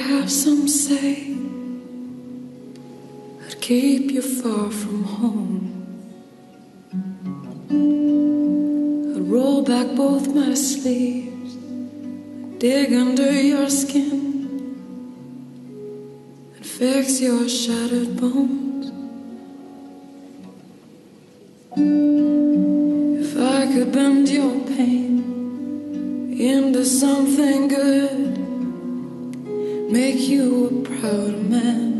have some say I'd keep you far from home. I'd roll back both my sleeves, dig under your skin, and fix your shattered bones. If I could bend your pain into something good, make you a proud man.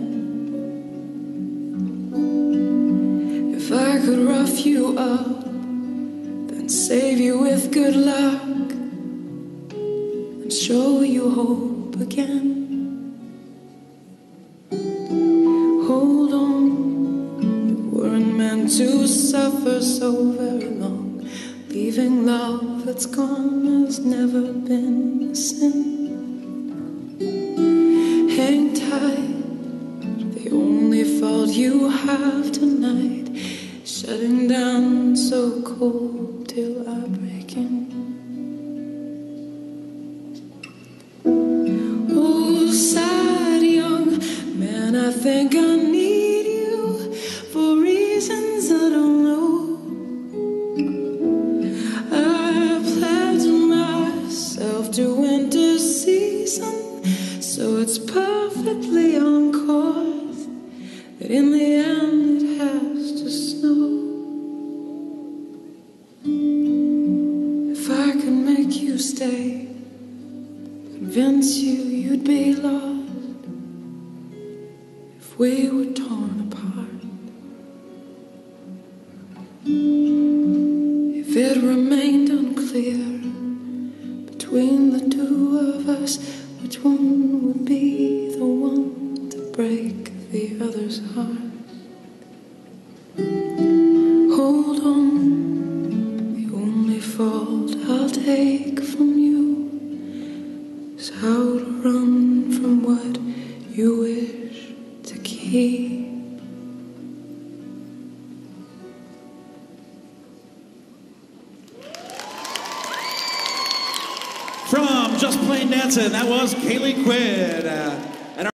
If I could rough you up, then save you with good luck, and show you hope again. Hold on, you weren't meant to suffer so very long. Leaving love that's gone has never been a sin. Hang tight, the only fault you have tonight, shutting down so cold till I break in. Oh, sad young man, I think I need you for reasons I don't know. I pledged myself to winter season, so it's perfectly on course that in the end it has to snow. If I could make you stay, convince you you'd be lost, if we were torn apart, if it remained unclear between the two of us which one would be the one to break the other's heart. Hold on, the only fault I'll take from you is how to run from what you wish to keep. From Just Plain Dancing, that was Kaylee Quinn.